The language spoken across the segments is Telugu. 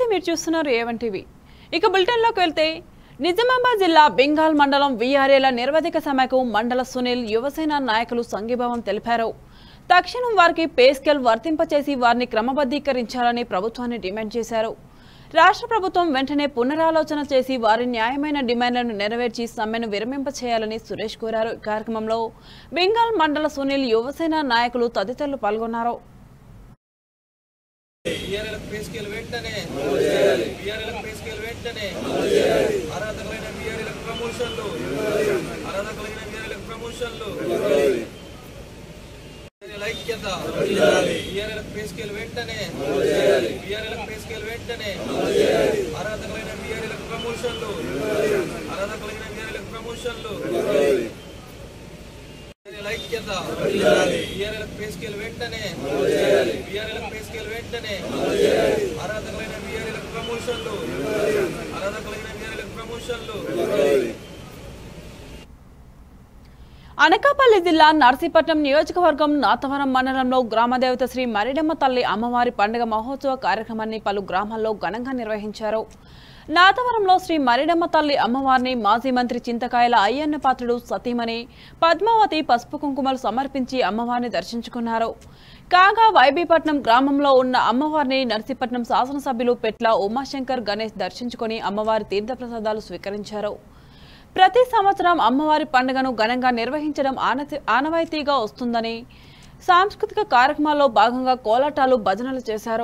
మీరు చూస్తున్నారు A1 టీవీ. ఇక బులెటిన్లోకి వెళ్తే నిజామాబాద్ జిల్లా బెంగాల్ మండలం వీఆర్ఏల నిరవధిక సమ్మెకు మండల సునీల్ యువసేన నాయకులు సంఘీభావం తెలిపారు. తక్షణం వారికి పే స్కేల్ వర్తింపచేసి వారిని క్రమబద్ధీకరించాలని ప్రభుత్వాన్ని డిమాండ్ చేశారు. రాష్ట్ర ప్రభుత్వం వెంటనే పునరాలోచన చేసి వారి న్యాయమైన డిమాండ్లను నెరవేర్చి సమ్మెను విరమింపచేయాలని సురేష్ కోరారు. కార్యక్రమంలో బెంగాల్ మండల సునీల్ యువసేన నాయకులు తదితరులు పాల్గొన్నారు. అనకాపల్లి జిల్లా నర్సీపట్నం నియోజకవర్గం నాతవరం మండలంలో గ్రామదేవత శ్రీ మరిడమ్మ తల్లి అమ్మవారి పండుగ మహోత్సవ కార్యక్రమాన్ని పలు గ్రామాల్లో ఘనంగా నిర్వహించారు. నాతవరంలో శ్రీ మరిడమ్మ తల్లి అమ్మవారిని మాజీ మంత్రి చింతకాయల అయ్యన్న పాత్రుడు సతీమణి పద్మావతి పసుపు కుంకుమలు సమర్పించి అమ్మవారిని దర్శించుకున్నారు. కాగా వైబీపట్నం గ్రామంలో ఉన్న అమ్మవారిని నర్సీపట్నం శాసనసభ్యులు పెట్ల ఉమాశంకర్ గణేష్ దర్శించుకుని అమ్మవారి తీర్థప్రసాదాలు స్వీకరించారు. ప్రతి సంవత్సరం అమ్మవారి పండుగను ఘనంగా నిర్వహించడం ఆనవాయితీగా వస్తుందని సాంస్కృతిక కార్యక్రమాల్లో భాగంగా కోలాటాలు భజనలు చేశారు.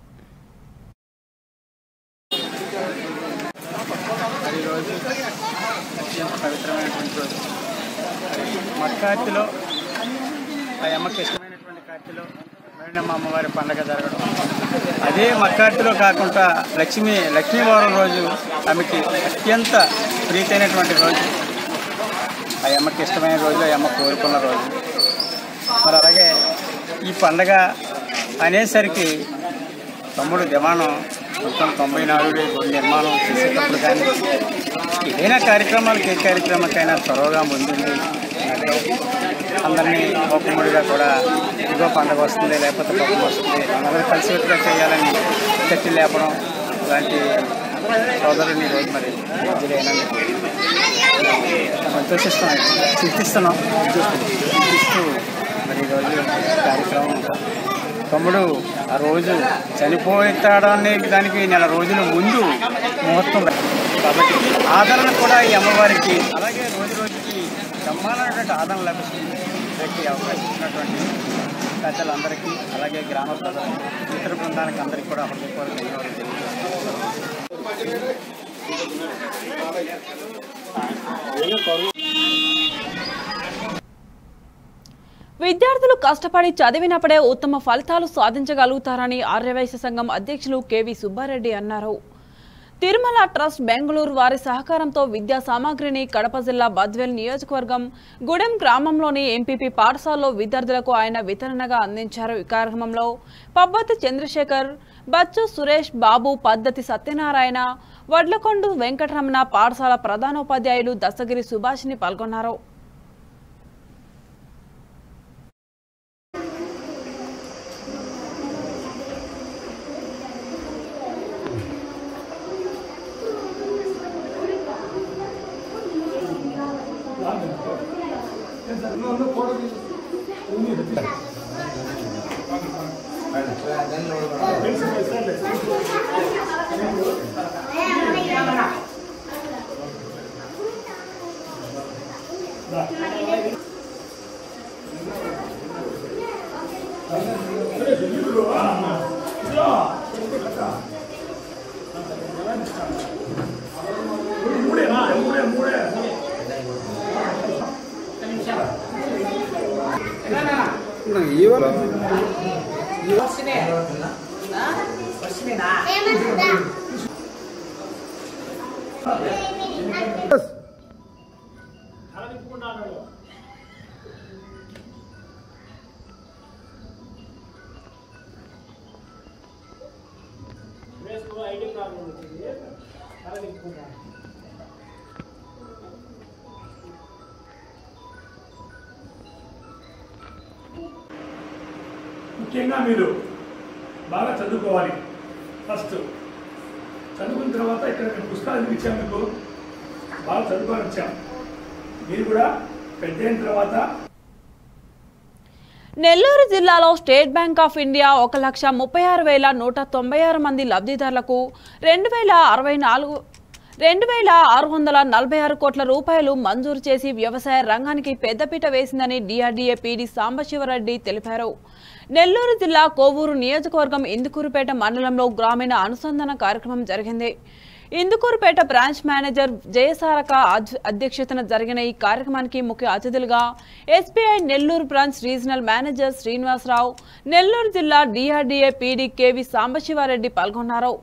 మక్కార్తిలో ఆ అమ్మకి ఇష్టమైనటువంటి కార్తిలో మరిడమ్మ అమ్మవారి పండుగ జరగడం, అదే మక్కార్తిలో కాకుండా లక్ష్మీవారం రోజు ఆమెకి అత్యంత ప్రీతైనటువంటి రోజు, ఆ అమ్మకి ఇష్టమైన రోజు, ఆ అమ్మ కోరుకున్న రోజు. మరి అలాగే ఈ పండగ అనేసరికి తమ్ముడు దివాణం మొత్తం 94 గుడి నిర్మాణం చేసేటప్పుడు కానీ ఏదైనా కార్యక్రమాలకు ఏ కార్యక్రమానికైనా త్వరగా ముందుండి అందరినీ ఒక్కముడిగా కూడా ఇదిగో పండుగ వస్తుంది లేకపోతే పక్కన వస్తుంది అందరూ కలిసికట్టుగా చేయాలని కట్టి లేపడం లాంటి సోదరుని రోజు మరి మధ్యలేనని సంతోషిస్తున్నాం, చింతిస్తున్నాం. చింతిస్తూ మరి ఈరోజు కార్యక్రమం తమ్ముడు ఆ రోజు చనిపోతాడనే దానికి నెల రోజుల ముందు ముహూర్తం కాబట్టి ఆదరణ కూడా ఈ అమ్మవారికి అలాగే రోజు రోజుకి బ్రహ్మాండమైనటువంటి ఆదరణ లభిస్తుంది. వ్యక్తి అవకాశం ఇచ్చినటువంటి పెద్దలందరికీ అలాగే గ్రామ ప్రజలు మిత్ర బృందానికి అందరికీ కూడా హృదయపూర్వక ధన్యవాదాలు తెలియజేస్తున్నాను. విద్యార్థులు కష్టపడి చదివినప్పుడే ఉత్తమ ఫలితాలు సాధించగలుగుతారని ఆర్యవైశ్య సంఘం అధ్యక్షులు కెవి సుబ్బారెడ్డి అన్నారు. తిరుమల ట్రస్ట్ బెంగళూరు వారి సహకారంతో విద్యా సామాగ్రిని కడప జిల్లా బద్వేల్ నియోజకవర్గం గుడెం గ్రామంలోని ఎంపీపీ పాఠశాలలో విద్యార్థులకు ఆయన వితరణగా అందించారు. ఈ కార్యక్రమంలో పబ్బతి చంద్రశేఖర్, బచ్చు సురేష్ బాబు, పద్ధతి సత్యనారాయణ, వడ్లకొండు వెంకటరమణ, పాఠశాల ప్రధానోపాధ్యాయులు దశగిరి సుభాషిని పాల్గొన్నారు. ముఖ్యంగా మీరు బాగా చదువుకోవాలి. ఫస్ట్ చదువుకున్న తర్వాత ఇక్కడ మేము పుస్తకాలు ఇచ్చాము, మీకు బాగా చదువుకొని వచ్చాము. మీరు కూడా పెద్ద అయిన తర్వాత నెల్లూరు జిల్లాలో స్టేట్ బ్యాంక్ ఆఫ్ ఇండియా 1,36,196 మంది లబ్ధిదారులకు 2,646 కోట్ల రూపాయలు మంజూరు చేసి వ్యవసాయ రంగానికి పెద్దపీట వేసిందని డిఆర్డీఏ పీడీ సాంబశివరెడ్డి తెలిపారు. నెల్లూరు జిల్లా కోవూరు నియోజకవర్గం ఇందుకూరుపేట మండలంలో గ్రామీణ అనుసంధాన కార్యక్రమం జరిగింది. ఇందుకూరుపేట బ్రాంచ్ మేనేజర్ జయసారక అధ్యక్షతన జరిగిన ఈ కార్యక్రమానికి ముఖ్య అతిథులుగా SBI Nellore branch regional manager Srinivasarao, Nellore జిల్లా డిఆర్డీఏ పీడీ కేవి సాంబశివారెడ్డి పాల్గొన్నారు.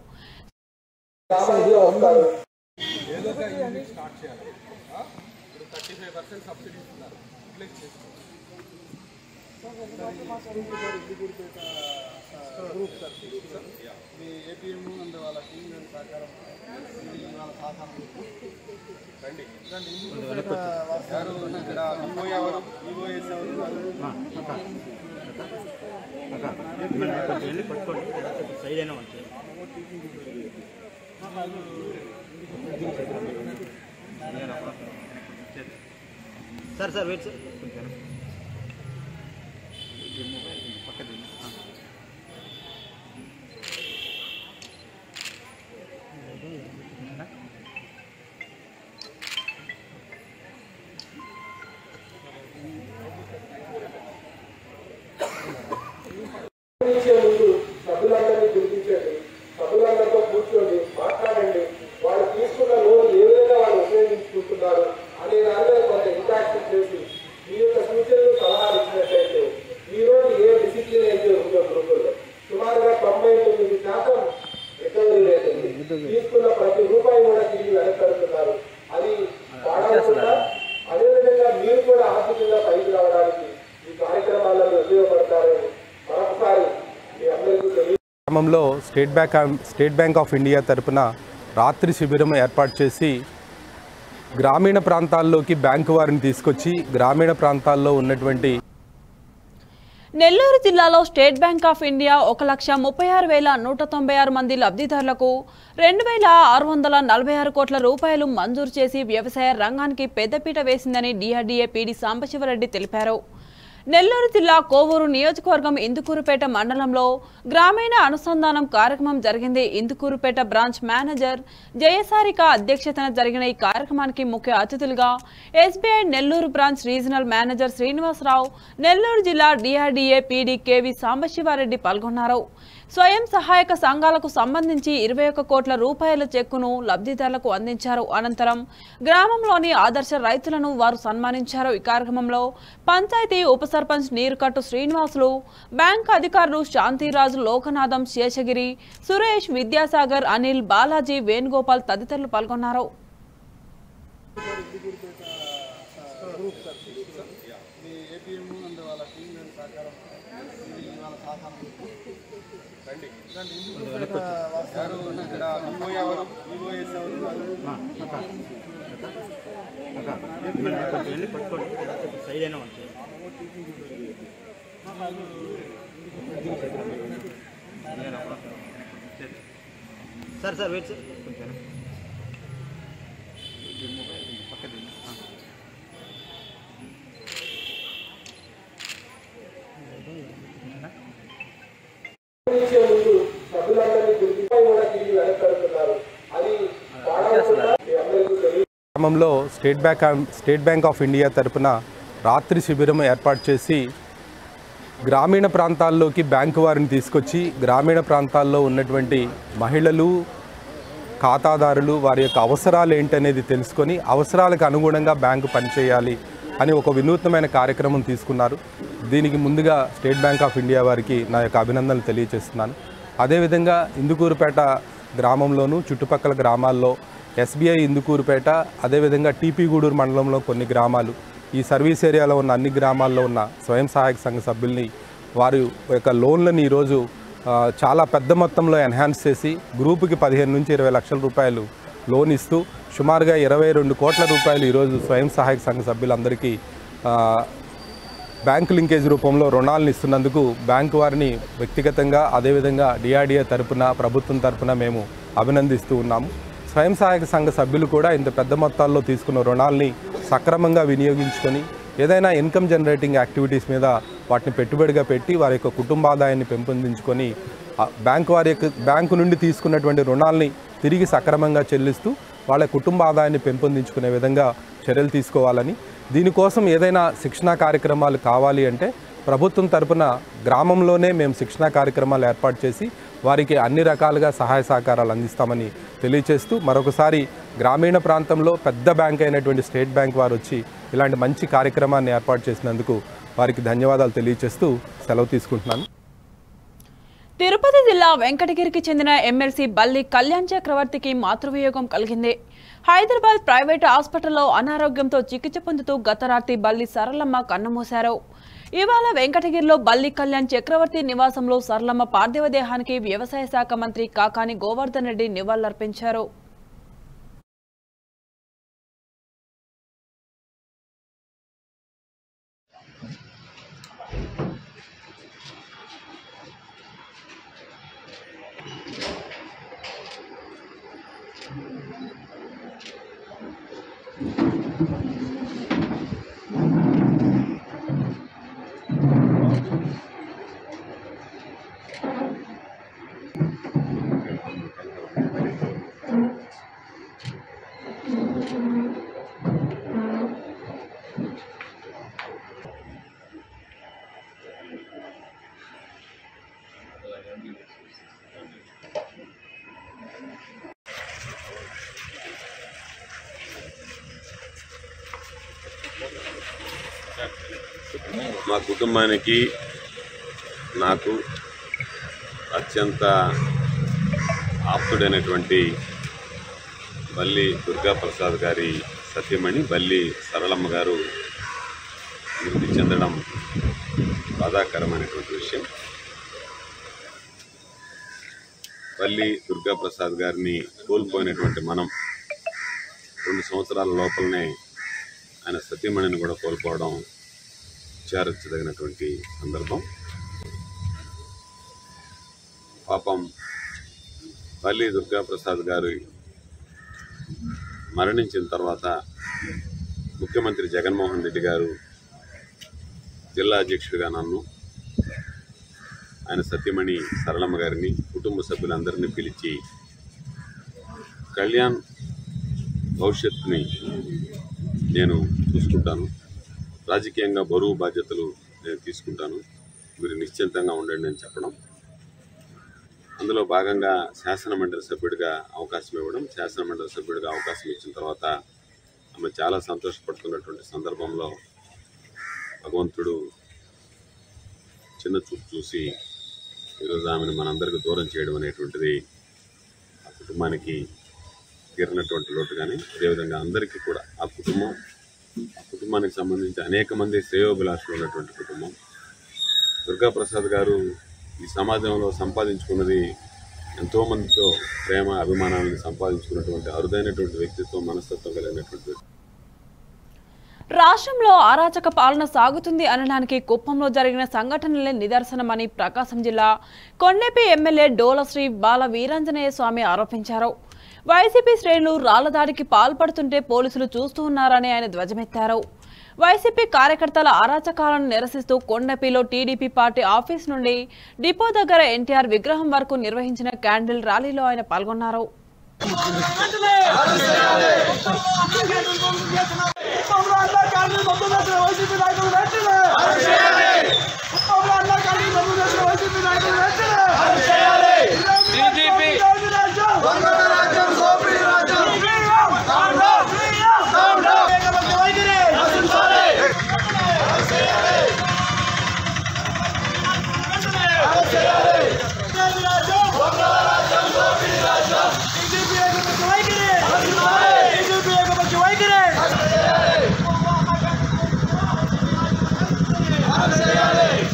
సార్ సార్ వెయిట్ సార్ సభ్యులందరినీ గుర్తించండి, సభ్యులందరితో కూర్చోండి, మాట్లాడండి, వాళ్ళు తీసుకున్న లోన్ ఏ విధంగా వాళ్ళు ఉపయోగించుకుంటున్నారు అనే దానిలో కొంత ఇంట్రాక్షన్ చేసి మీ యొక్క సూచనలు సలహాలు ఇచ్చినట్లయితే ఈ రోజు ఏ డిసిప్లిన్ అయితే ఉందో గ్రూపుల్లో సుమారుగా 99% రికవరీ రేట్ ఉంది. తీసుకున్న ప్రతి రూపాయి కూడా తిరిగి వెనకడుతున్నారు. అది పాడకుండా అదేవిధంగా మీరు కూడా ఆర్థికంగా పైకి రావడానికి ఈ కార్యక్రమాలలో ఉపయోగపడతారని మరొకసారి మీ అందరికీ గ్రామంలో స్టేట్ బ్యాంక్ ఆఫ్ ఇండియా తరపున రాత్రి శిబిరం ఏర్పాటు చేసి గ్రామీణ ప్రాంతాల్లోకి బ్యాంకు వారిని తీసుకొచ్చి గ్రామీణ ప్రాంతాల్లో ఉన్నటువంటి నెల్లూరు జిల్లాలో స్టేట్ బ్యాంక్ ఆఫ్ ఇండియా 1,36,196 మంది లబ్ధిదారులకు 2,646 కోట్ల రూపాయలు మంజూరు చేసి వ్యవసాయ రంగానికి పెద్దపీట వేసిందని డిఆర్డీఏ పీడీ సాంబశివరెడ్డి తెలిపారు. నెల్లూరు జిల్లా కోవూరు నియోజకవర్గం ఇందుకూరుపేట మండలంలో గ్రామీణ అనుసంధానం కార్యక్రమం జరిగింది. ఇందుకూరుపేట బ్రాంచ్ మేనేజర్ జయసారిక అధ్యక్షతన జరిగిన ఈ కార్యక్రమానికి ముఖ్య అతిథులుగా SBI Nellore branch regional manager Srinivasarao, Nellore జిల్లా డిఆర్డీఏ పీడీ కేవి సాంబశివారెడ్డి పాల్గొన్నారు. స్వయం సహాయక సంఘాలకు సంబంధించి 21 కోట్ల రూపాయల చెక్కును లబ్ధిదారులకు అందించారు. అనంతరం గ్రామంలోని ఆదర్శ రైతులను వారు సన్మానించారు. ఈ కార్యక్రమంలో పంచాయతీ ఉప సర్పంచ్ నీరుకట్టు శ్రీనివాసులు, బ్యాంక్ అధికారులు శాంతిరాజు, లోకనాథం, శేషగిరి, సురేష్, విద్యాసాగర్, అనిల్, బాలాజీ, వేణుగోపాల్ తదితరులు పాల్గొన్నారు. సార్ సార్ వెయిట్ సార్ గ్రామంలో స్టేట్ బ్యాంక్ ఆఫ్ ఇండియా తరపున రాత్రి శిబిరం ఏర్పాటు చేసి గ్రామీణ ప్రాంతాల్లోకి బ్యాంకు వారిని తీసుకొచ్చి గ్రామీణ ప్రాంతాల్లో ఉన్నటువంటి మహిళలు, ఖాతాదారులు వారి యొక్క అవసరాలు ఏంటనేది తెలుసుకొని అవసరాలకు అనుగుణంగా బ్యాంకు పనిచేయాలి అని ఒక వినూత్నమైన కార్యక్రమం తీసుకున్నారు. దీనికి ముందుగా స్టేట్ బ్యాంక్ ఆఫ్ ఇండియా వారికి నా యొక్క అభినందనలు తెలియజేస్తున్నాను. అదేవిధంగా ఇందుకూరుపేట గ్రామంలోనూ చుట్టుపక్కల గ్రామాల్లో ఎస్బీఐ ఇందుకూరుపేట, అదేవిధంగా టీపీ గూడూరు మండలంలో కొన్ని గ్రామాలు, ఈ సర్వీస్ ఏరియాలో ఉన్న అన్ని గ్రామాల్లో ఉన్న స్వయం సహాయక సంఘ సభ్యుల్ని వారి యొక్క లోన్లను ఈరోజు చాలా పెద్ద మొత్తంలో ఎన్హాన్స్ చేసి గ్రూపుకి 15 నుంచి 20 లక్షల రూపాయలు లోన్ ఇస్తూ సుమారుగా 22 కోట్ల రూపాయలు ఈరోజు స్వయం సహాయక సంఘ సభ్యులందరికీ బ్యాంకు లింకేజ్ రూపంలో రుణాలను ఇస్తున్నందుకు బ్యాంకు వారిని వ్యక్తిగతంగా అదేవిధంగా డిఆర్డీఏ తరపున ప్రభుత్వం తరపున మేము అభినందిస్తూ ఉన్నాము. స్వయం సహాయక సంఘ సభ్యులు కూడా ఇంత పెద్ద మొత్తాల్లో తీసుకున్న రుణాలని సక్రమంగా వినియోగించుకొని ఏదైనా ఇన్కమ్ జనరేటింగ్ యాక్టివిటీస్ మీద వాటిని పెట్టుబడిగా పెట్టి వారి యొక్క కుటుంబాదాయాన్ని పెంపొందించుకొని బ్యాంకు నుండి తీసుకున్నటువంటి రుణాలని తిరిగి సక్రమంగా చెల్లిస్తూ వాళ్ళ కుటుంబ ఆదాయాన్ని పెంపొందించుకునే విధంగా చర్యలు తీసుకోవాలని, దీనికోసం ఏదైనా శిక్షణా కార్యక్రమాలు కావాలి అంటే ప్రభుత్వం తరపున గ్రామంలోనే మేము శిక్షణా కార్యక్రమాలు ఏర్పాటు చేసి వారికి అన్ని రకాలుగా సహాయ సహకారాలు అందిస్తామని తెలియజేస్తూ మరొకసారి గ్రామీణ ప్రాంతంలో పెద్ద బ్యాంక్ అయినటువంటి స్టేట్ బ్యాంక్ వారు వచ్చి ఇలాంటి మంచి కార్యక్రమాన్ని ఏర్పాటు చేసినందుకు వారికి ధన్యవాదాలు తెలియజేస్తూ సెలవు తీసుకుంటున్నాను. తిరుపతి జిల్లా వెంకటగిరికి చెందిన ఎమ్మెల్సీ బల్లి కళ్యాణ్ చక్రవర్తికి మాతృవియోగం కలిగింది. హైదరాబాద్ ప్రైవేటు హాస్పిటల్లో అనారోగ్యంతో చికిత్స పొందుతూ గత రాత్రి బల్లి సరళమ్మ కన్నుమూశారు. ఇవాళ వెంకటగిరిలో బల్లి కళ్యాణ్ చక్రవర్తి నివాసంలో సరళమ్మ పార్థివ దేహానికి వ్యవసాయ శాఖ మంత్రి కాకాని గోవర్ధన్ రెడ్డి నివాళులర్పించారు. మా కుటుంబానికి నాకు అత్యంత ఆప్తుడైనటువంటి బల్లి దుర్గాప్రసాద్ గారి సత్యమణి బల్లి సరళమ్మ గారు మృతి చెందడం బాధాకరమైనటువంటి విషయం. బల్లి దుర్గాప్రసాద్ గారిని కోల్పోయినటువంటి మనం 2 సంవత్సరాల లోపలనే ఆయన సత్యమణిని కూడా కోల్పోవడం విచారించదగినటువంటి సందర్భం. పాపం బల్లి దుర్గాప్రసాద్ గారు మరణించిన తర్వాత ముఖ్యమంత్రి జగన్మోహన్ రెడ్డి గారు జిల్లా అధ్యక్షుడిగా నన్ను, ఆయన సత్యమణి సరళమ్మ గారిని, కుటుంబ సభ్యులందరినీ పిలిచి కళ్యాణ్ భవిష్యత్తుని నేను చూసుకుంటాను, రాజకీయంగా బరువు బాధ్యతలు నేను తీసుకుంటాను, మీరు నిశ్చింతంగా ఉండండి అని చెప్పడం, అందులో భాగంగా శాసనమండలి సభ్యుడిగా అవకాశం ఇవ్వడం, శాసనమండలి సభ్యుడిగా అవకాశం ఇచ్చిన తర్వాత ఆమె చాలా సంతోషపడుతున్నటువంటి సందర్భంలో భగవంతుడు చిన్న చూపు చూసి ఈరోజు ఆమెను మనందరికీ దూరం చేయడం అనేటువంటిది ఆ కుటుంబానికి తీరినటువంటి లోటు. కానీ అదేవిధంగా అందరికీ కూడా ఆ కుటుంబానికి సంబంధించి అనేక మంది శ్రేయోభిలాషులు ఉన్నటువంటి కుటుంబం. దుర్గాప్రసాద్ గారు ఈ సమాజంలో సంపాదించుకున్నది ఎంతోమందితో ప్రేమ అభిమానాలను సంపాదించుకున్నటువంటి అరుదైనటువంటి వ్యక్తిత్వం, మనస్తత్వం కలిగినటువంటి. రాష్ట్రంలో అరాచక పాలన సాగుతుంది అనడానికి కుప్పంలో జరిగిన సంఘటనలే నిదర్శనమని ప్రకాశం జిల్లా కొండెపి ఎమ్మెల్యే డోలశ్రీ బాల వీరాంజనేయ స్వామి ఆరోపించారు. వైసీపీ శ్రేణులు రాళ్లదాడికి పాల్పడుతుంటే పోలీసులు చూస్తూ ఉన్నారని ఆయన ధ్వజమెత్తారు. వైసీపీ కార్యకర్తల అరాచకాలను నిరసిస్తూ కొండపిలో టీడీపీ పార్టీ ఆఫీస్ నుండి డిపో దగ్గర ఎన్టీఆర్ విగ్రహం వరకు నిర్వహించిన క్యాండిల్ ర్యాలీలో ఆయన పాల్గొన్నారు. Say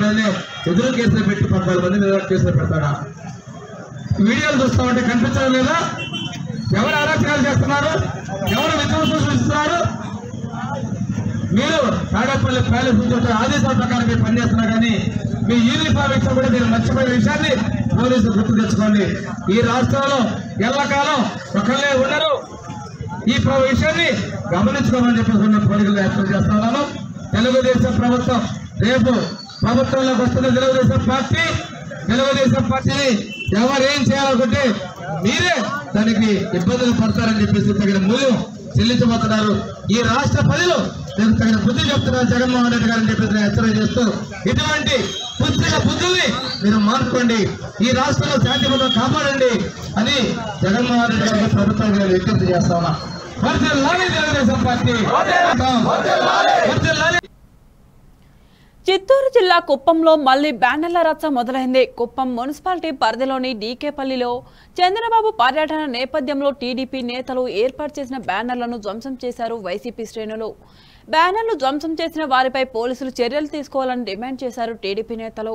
ఎవరైనా ఎదురు కేసులు పెట్టి 14 మంది మీద కేసులు పెడతాడా? వీడియోలు చూస్తా ఉంటే కనిపించడం లేదా? ఎవరు అరాచకాలు చేస్తున్నారు? ఎవరు విధ్వంసం సృష్టిస్తున్నారు? మీరు తాడేపల్లి ప్యాలెస్ నుంచి ఆదేశాల ప్రకారం మీరు పనిచేస్తున్నారు, కానీ మీ యూనిఫామ్ ఇచ్చిన కూడా మీరు మర్చిపోయే విషయాన్ని పోలీసులు గుర్తు తెచ్చుకోండి. ఈ రాష్ట్రంలో ఎల్లకాలం ఒకళ్ళే ఉండరు. ఈ విషయాన్ని గమనించుకోమని చెప్పేసి పోలీసులు హెచ్చరిక చేస్తున్నాను. తెలుగుదేశం ప్రభుత్వం రేపు ప్రభుత్వంలోకి వస్తున్న తెలుగుదేశం పార్టీని ఎవరేం చేయాలనుకుంటే మీరే దానికి ఇబ్బందులు పడతారని చెప్పేసి తగిన మూల్యం చెల్లించబోతున్నారు. ఈ రాష్ట్ర ప్రజలు తగిన బుద్ధి చెప్తున్నారు జగన్మోహన్ రెడ్డి గారని చెప్పేసి హెచ్చరిక చేస్తూ ఇటువంటి బుద్ధుల్ని మీరు మార్చుకోండి, ఈ రాష్ట్రంలో శాంతి భద్రత కాపాడండి అని జగన్మోహన్ రెడ్డి గారికి ప్రభుత్వం విజ్ఞప్తి చేస్తా ఉన్నా. తెలుగుదేశం పార్టీ చిత్తూరు జిల్లా కుప్పంలో మళ్లీ బ్యానర్ల రచ్చ మొదలైంది. కుప్పం మున్సిపాలిటీ పరిధిలోని డీకేపల్లిలో చంద్రబాబు పర్యటన నేపథ్యంలో టీడీపీ నేతలు ఏర్పాటు చేసిన బ్యానర్లను ధ్వంసం చేశారు వైసీపీ శ్రేణులు. బ్యానర్లు ధ్వంసం చేసిన వారిపై పోలీసులు చర్యలు తీసుకోవాలని డిమాండ్ చేశారు టీడీపీ నేతలు.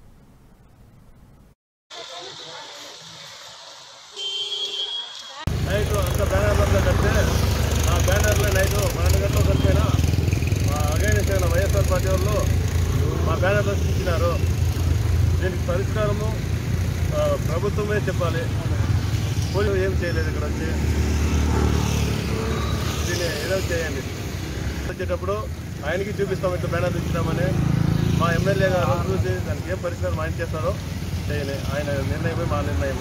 వైఎస్ఆర్ పార్టీ వాళ్ళు మా బ్యానర్లో ఇచ్చినారు. దీనికి పరిష్కారము ప్రభుత్వమే చెప్పాలి. పోలీసులు ఏం చేయలేదు. ఇక్కడ వచ్చి దీన్ని ఏదో చేయండి. వచ్చేటప్పుడు ఆయనకి చూపిస్తాం ఇట్లా బ్యానర్లు ఇచ్చినామని. మా ఎమ్మెల్యే గారు చూసి దానికి ఏం పరిష్కారం ఆయన చేస్తారో చేయాలి. ఆయన నిర్ణయమే మా నిర్ణయం.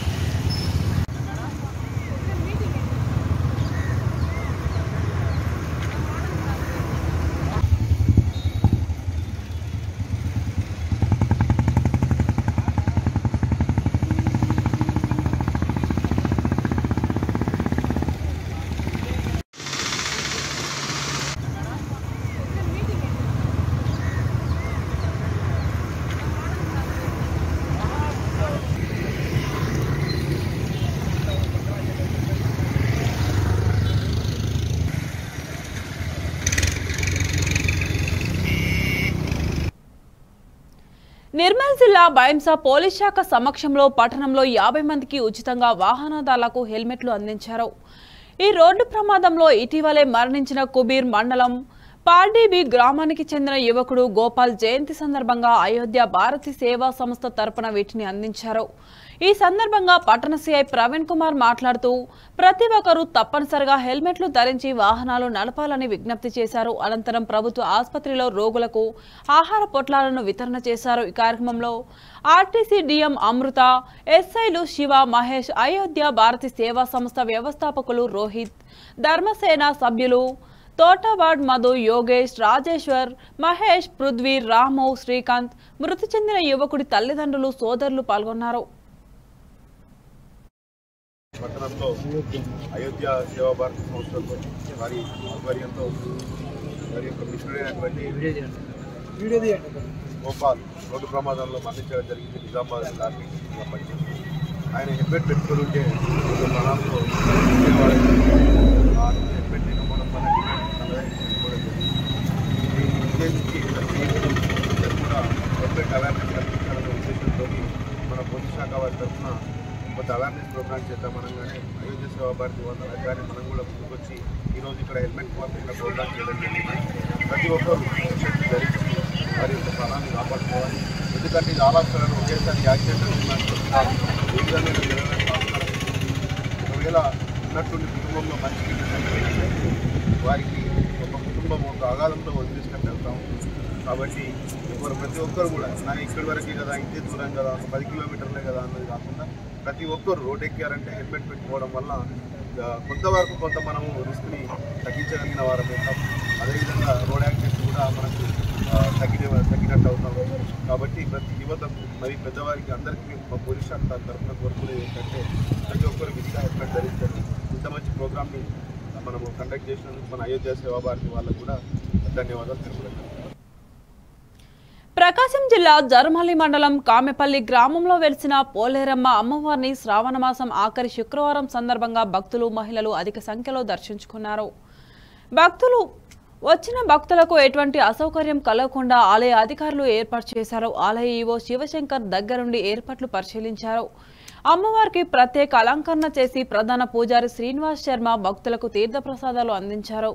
నిర్మల్ జిల్లా బైంసా పోలీస్ శాఖ సమక్షంలో పట్టణంలో 50 మందికి ఉచితంగా వాహనదారులకు హెల్మెట్లు అందించారు. ఈ రోడ్డు ప్రమాదంలో ఇటీవలే మరణించిన కుబీర్ మండలం పార్డీబీ గ్రామానికి చెందిన యువకుడు గోపాల్ జయంతి సందర్భంగా అయోధ్య భారతి సేవా సంస్థ తరపున వీటిని అందించారు. ఈ సందర్భంగా పట్టణ సిఐ ప్రవీణ్ కుమార్ మాట్లాడుతూ ప్రతి ఒక్కరూ తప్పనిసరిగా హెల్మెట్లు ధరించి వాహనాలు నడపాలని విజ్ఞప్తి చేశారు. అనంతరం ప్రభుత్వ ఆసుపత్రిలో రోగులకు ఆహార పొట్లాలను వితరణ చేశారు. ఈ కార్యక్రమంలో ఆర్టీసీ డిఎం అమృత, ఎస్ఐలు శివ, మహేష్, అయోధ్య భారతి సేవా సంస్థ వ్యవస్థాపకులు రోహిత్, ధర్మసేన సభ్యులు తోటవాడ్ మధు, యోగేష్, రాజేశ్వర్, మహేష్, పృథ్వీ, రాము, శ్రీకాంత్, మృతి చెందిన యువకుడి తల్లిదండ్రులు, సోదరులు పాల్గొన్నారు. పట్టణంలో అయోధ్య సేవా భారతి సంస్థతో వారి ఆధ్వర్యంతో వారి యొక్క మిత్రుడైనటువంటి గోపాల్ రోడ్డు ప్రమాదంలో మరణించడం జరిగింది. నిజామాబాద్ లారీ పనిచేస్తుంది. ఆయన హెల్మెట్ పెట్టుకుని ఉంటే ప్రాణాలతో హెల్మెట్ లేకపోవడం వల్ల ఉద్దేశించి కూడా హెల్మెట్ అవేర్నెస్ కల్పించాలనే ఉద్దేశంతో మన పోలీస్ శాఖ వారి తరఫున కొంత అవేర్నెస్ ప్రోగ్రామ్ చేద్దామనగానే అయోధ్య సేవా భారతి వాళ్ళ కానీ మనం కూడా ముందుకొచ్చి ఈరోజు ఇక్కడ హెల్మెట్ ఇక్కడ ప్రోగ్రామ్ చేయడం జరిగింది. ప్రతి ఒక్కరు హెల్మెట్ ధరించి వారి యొక్క ప్రాణాన్ని కాపాడుకోవాలి. ఎందుకంటే ఇది ఆలోచనలు ఒకేసారి యాక్సిడెంట్ ఏ విధంగా ఒకవేళ ఉన్నటువంటి కుటుంబంలో మంచి వారికి ఒక కుటుంబం ఒక అగాధంలో వదిలేసుకొని వెళ్తాం. కాబట్టి ప్రతి ఒక్కరు కూడా ఇక్కడి వరకే కదా, ఇంతే దూరం కదా, 10 కిలోమీటర్లే కదా అన్నది కాకుండా ప్రతి ఒక్కరు రోడ్ ఎక్కారంటే హెల్మెట్ పెట్టుకోవడం వల్ల కొంతవరకు కొంత మనము రిస్క్ని తగ్గించగలిగిన వారం అవుతాం. అదేవిధంగా రోడ్ యాక్సిడెంట్స్ కూడా మనకు తగ్గినట్టు అవుతాం. కాబట్టి ప్రతి యువతకు మరి పెద్దవారికి అందరికీ మా పోలీస్ శాఖ తరఫున కోరుకునేది ఏంటంటే ప్రతి ఒక్కరు విధిగా హెల్మెట్ ధరించారు. ఇంత మంచి ప్రోగ్రామ్ని మనము కండక్ట్ చేసినందుకు మన అయోధ్య సేవా భారతి వాళ్ళకు కూడా ధన్యవాదాలు తెలుపుతున్నాను. ప్రకాశం జిల్లా జర్మలి మండలం కామెపల్లి గ్రామంలో వెలిసిన పోలేరమ్మ అమ్మవారిని శ్రావణ మాసం ఆఖరి శుక్రవారం సందర్భంగా భక్తులు, మహిళలు అధిక సంఖ్యలో దర్శించుకున్నారు. భక్తులు వచ్చిన భక్తులకు ఎటువంటి అసౌకర్యం కలగకుండా ఆలయ అధికారులు ఏర్పాటు చేశారు. ఆలయ ఈవో శివశంకర్ దగ్గరుండి ఏర్పాట్లు పరిశీలించారు. అమ్మవారికి ప్రత్యేక అలంకరణ చేసి ప్రధాన పూజారి శ్రీనివాస్ శర్మ భక్తులకు తీర్థప్రసాదాలు అందించారు.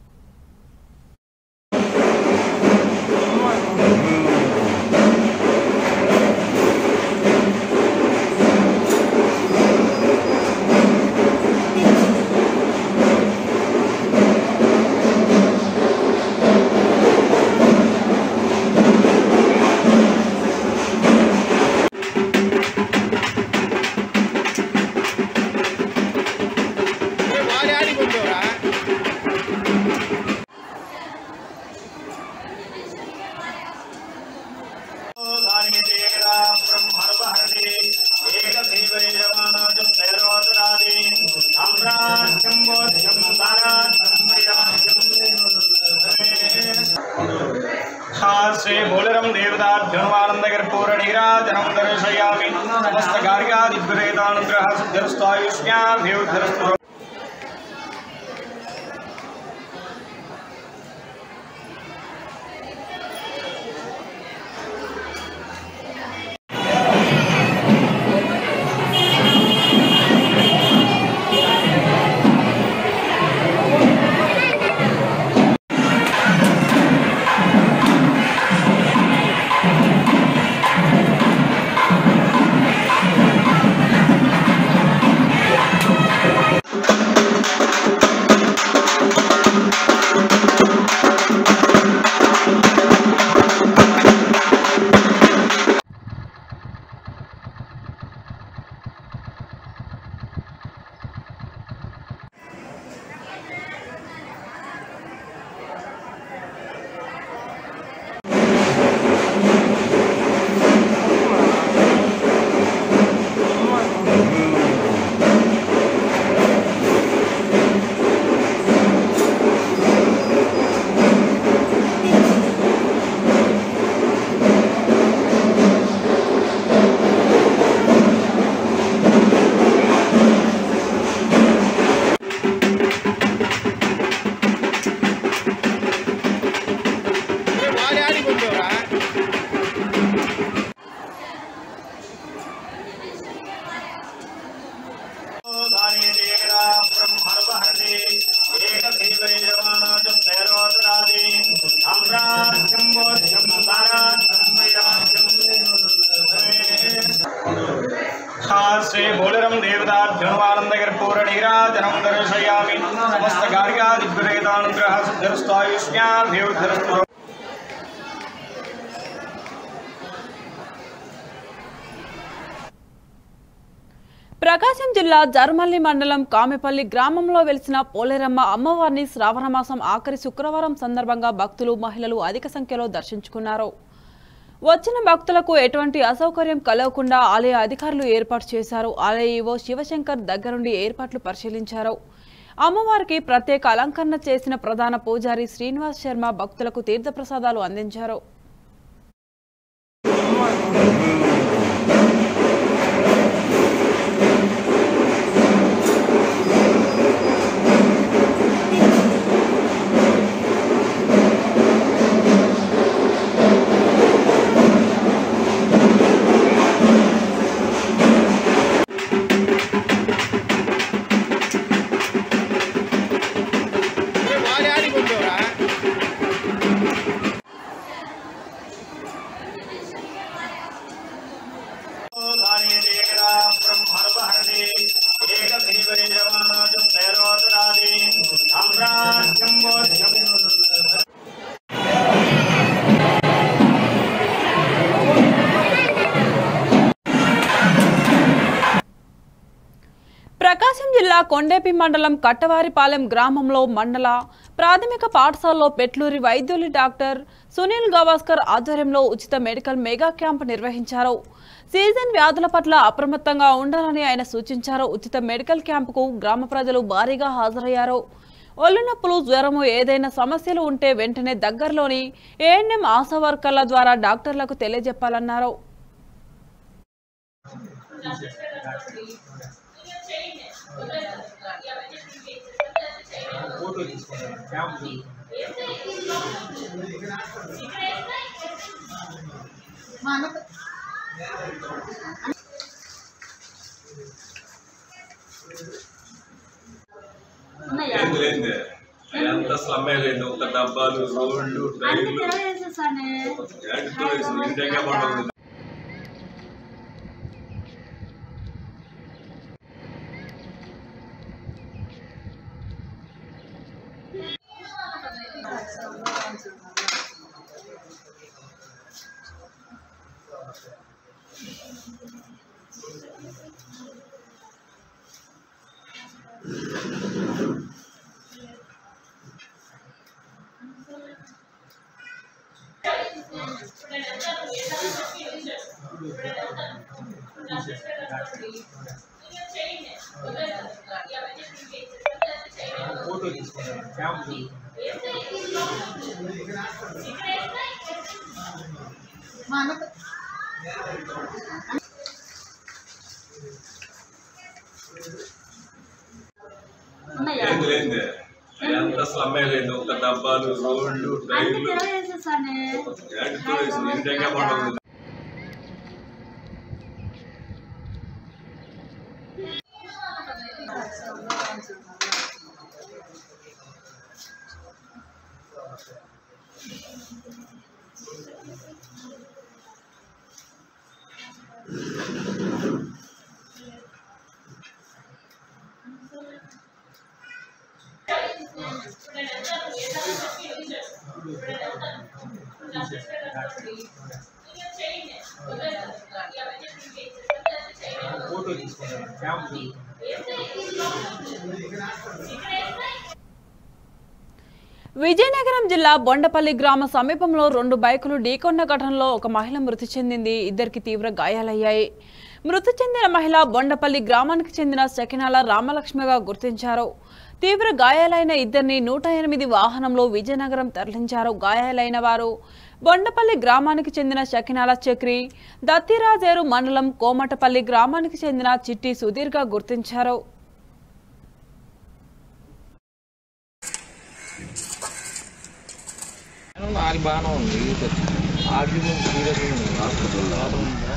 श्री मूलरम देवताभ्यनुमानंदगर्पूरणीराजनं दर्शयामि समस्त कार्यादिग्रेतानुग्रह सिद्धिरस्तायुष्याभिवृद्धिरस्तु श्री मूलरम देवताभ्यनुमानंदगर्पूरणीराजनं दर्शयामि समस्त कार्यादिग्रेतानुग्रह सिद्धिरस्तायुष्याभिवृद्धिरस्तु ప్రకాశం జిల్లా జర్మల్లి మండలం కామెపల్లి గ్రామంలో వెలిసిన పోలేరమ్మ అమ్మవారిని శ్రావణ మాసం ఆఖరి శుక్రవారం సందర్భంగా భక్తులు మహిళలు అధిక సంఖ్యలో దర్శించుకున్నారు. వచ్చిన భక్తులకు ఎటువంటి అసౌకర్యం కలగకుండా ఆలయ అధికారులు ఏర్పాటు చేశారు. ఆలయ ఈవో శివశంకర్ దగ్గరుండి ఏర్పాట్లు పరిశీలించారు. అమ్మవారికి ప్రత్యేక అలంకరణ చేసిన ప్రధాన పూజారి శ్రీనివాస్ శర్మ భక్తులకు తీర్థప్రసాదాలు అందించారు. ప్రకాశం జిల్లా కొండేపి మండలం కట్టవారిపాలెం గ్రామంలో మండల ప్రాథమిక పాఠశాలలో పెట్లూరి వైద్యులు డాక్టర్ సునీల్ గవాస్కర్ ఆధ్వర్యంలో ఉచిత మెడికల్ మెగా క్యాంప్ నిర్వహించారు. సీజన్ వ్యాధుల పట్ల అప్రమత్తంగా ఉండాలని ఆయన సూచించారు. ఉచిత మెడికల్ క్యాంపుకు గ్రామ ప్రజలు భారీగా హాజరయ్యారు. ఒళ్ళు నొప్పులు, జ్వరము, ఏదైనా సమస్యలు ఉంటే వెంటనే దగ్గరలోని ఏఎన్ఎం ఆశా వర్కర్ల ద్వారా డాక్టర్లకు తెలియజెప్పాలన్నారు. फोटो అంత స్లమ్మే లేదు ఒక డబ్బాలు రోడ్లు టైర్లు ఇంటెంగా పడుతుంది. అంత స్లమ్మే లేదు ఒక డబ్బాలు రోడ్లు టైర్లు ఇంటెంగా పడుతుంది. విజయనగరం జిల్లా బొండపల్లి గ్రామ సమీపంలో 2 బైకులు ఢీకొన్న ఘటనలో ఒక మహిళ మృతి చెందింది. ఇద్దరికి తీవ్ర గాయాలయ్యాయి. మృతి చెందిన మహిళ బొండపల్లి గ్రామానికి చెందిన సకినాల రామలక్ష్మిగా గుర్తించారు. తీవ్ర గాయాలైన ఇద్దరిని 108 వాహనంలో విజయనగరం తరలించారు. గాయాలైన వారు బొండపల్లి గ్రామానికి చెందిన సకినాల చక్రి, దత్తిరాజేరు మండలం కోమటపల్లి గ్రామానికి చెందిన చిట్టి సుధీర్గా గుర్తించారు. బాగానే ఉంది ఆర్గ్యుమెంట్ సీరియస్ ఉంది హాస్పిటల్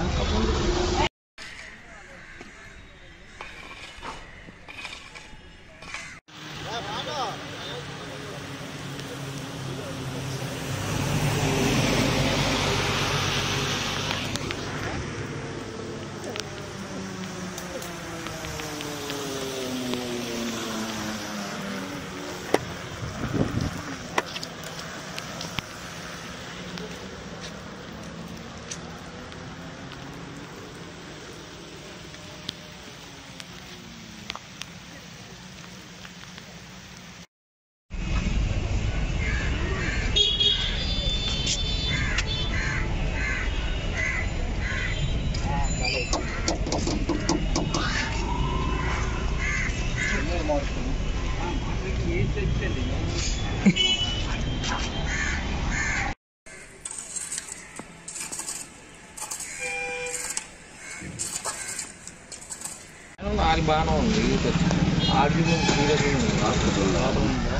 బాగానే ఉంది ఆర్గ్యుమెంట్ సీరియస్ ఉంది హాస్పిటల్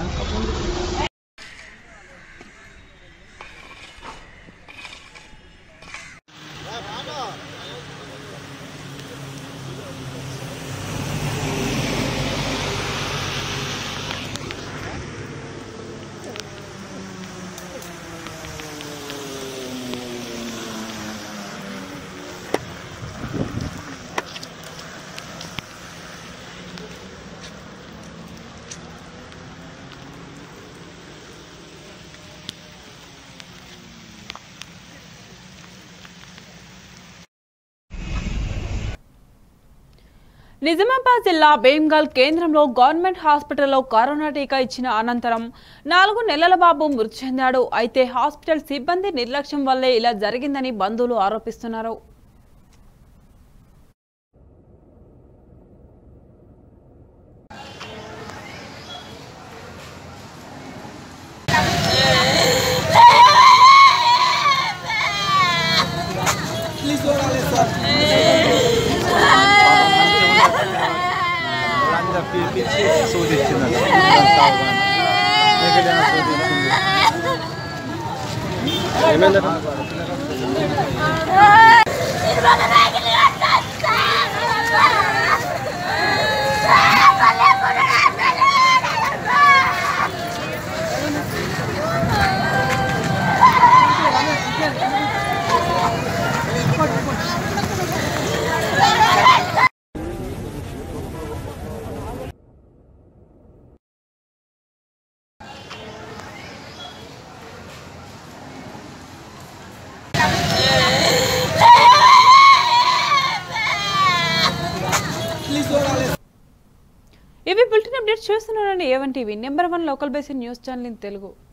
నిజామాబాద్ జిల్లా భీమ్గల్ కేంద్రంలో గవర్నమెంట్ హాస్పిటల్లో కరోనా టీకా ఇచ్చిన అనంతరం 4 నెలల బాబు మృతి చెందాడు. అయితే హాస్పిటల్ సిబ్బంది నిర్లక్ష్యం వల్లే ఇలా జరిగిందని బంధువులు ఆరోపిస్తున్నారు. శోధించింది ఇవి బులెటిన్ అప్డేట్స్ చూస్తున్నారని A one TV number 1 local basic news channel in Telugu.